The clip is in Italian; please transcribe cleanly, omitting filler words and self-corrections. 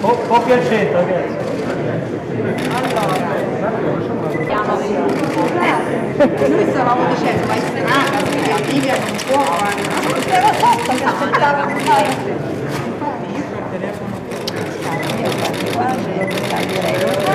Coppia al centro, ragazzi. Noi stavamo dicendo, ma è una Livia non può, non era fatto che aspettava un po'. Io per telefono